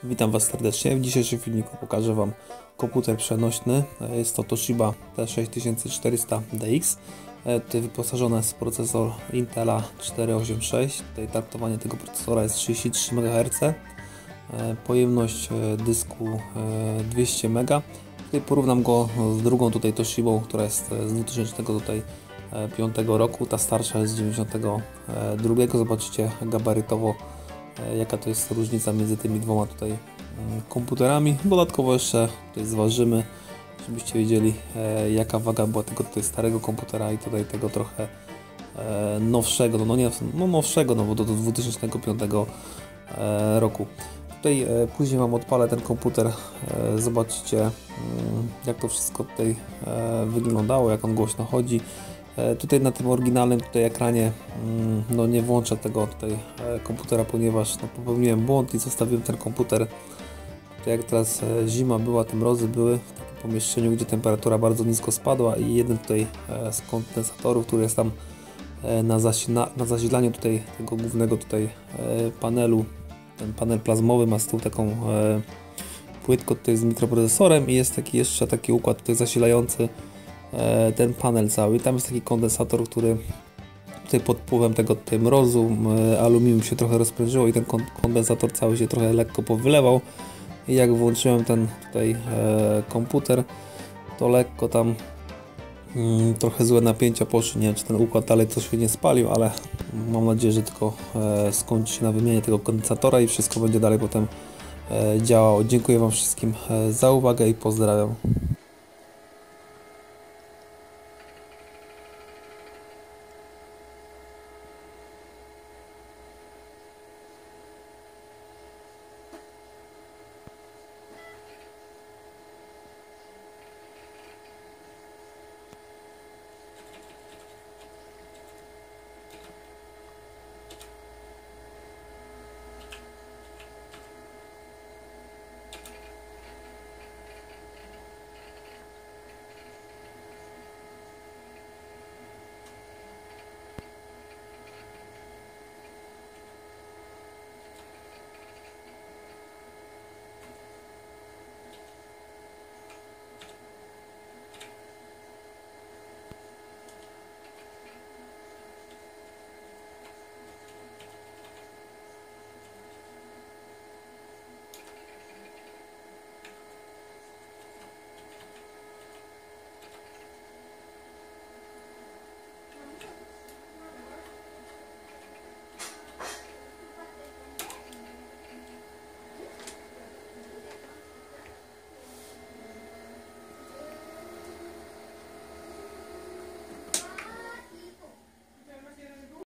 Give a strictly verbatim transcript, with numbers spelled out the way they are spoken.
Witam Was serdecznie. W dzisiejszym filmiku pokażę Wam komputer przenośny. Jest to Toshiba T sześć tysiąc czterysta D X. Tutaj wyposażony jest procesor Intela cztery osiem sześć. Tutaj taktowanie tego procesora jest trzydzieści trzy megaherce. Pojemność dysku dwieście mega. Tutaj porównam go z drugą tutaj Toshibą, która jest z dwa tysiące piątego roku. Ta starsza jest z dziewięćdziesiątego drugiego. Zobaczycie gabarytowo, jaka to jest różnica między tymi dwoma tutaj komputerami. Dodatkowo jeszcze tutaj zważymy, żebyście wiedzieli, jaka waga była tego tutaj starego komputera i tutaj tego trochę nowszego, no, nie, no nowszego, no bo do, do dwa tysiące piątego roku. Tutaj później Wam odpalę ten komputer, zobaczycie, jak to wszystko tutaj wyglądało, jak on głośno chodzi. Tutaj na tym oryginalnym tutaj ekranie no nie włączę tego tutaj komputera, ponieważ no, popełniłem błąd i zostawiłem ten komputer tutaj, jak teraz zima była, te mrozy były w takim pomieszczeniu, gdzie temperatura bardzo nisko spadła i jeden tutaj z kondensatorów, który jest tam na, zasila, na zasilaniu tutaj tego głównego tutaj panelu, ten panel plazmowy ma z tyłu taką płytkę tutaj z mikroprocesorem i jest taki jeszcze taki układ tutaj zasilający ten panel cały. Tam jest taki kondensator, który tutaj pod wpływem tego tutaj mrozu aluminium się trochę rozprężyło i ten kondensator cały się trochę lekko powylewał. I jak włączyłem ten tutaj e, komputer, to lekko tam mm, trochę złe napięcia poszły. Nie wiem, czy ten układ dalej coś się nie spalił, ale mam nadzieję, że tylko e, skończy się na wymianie tego kondensatora i wszystko będzie dalej potem e, działało. Dziękuję Wam wszystkim e, za uwagę i pozdrawiam.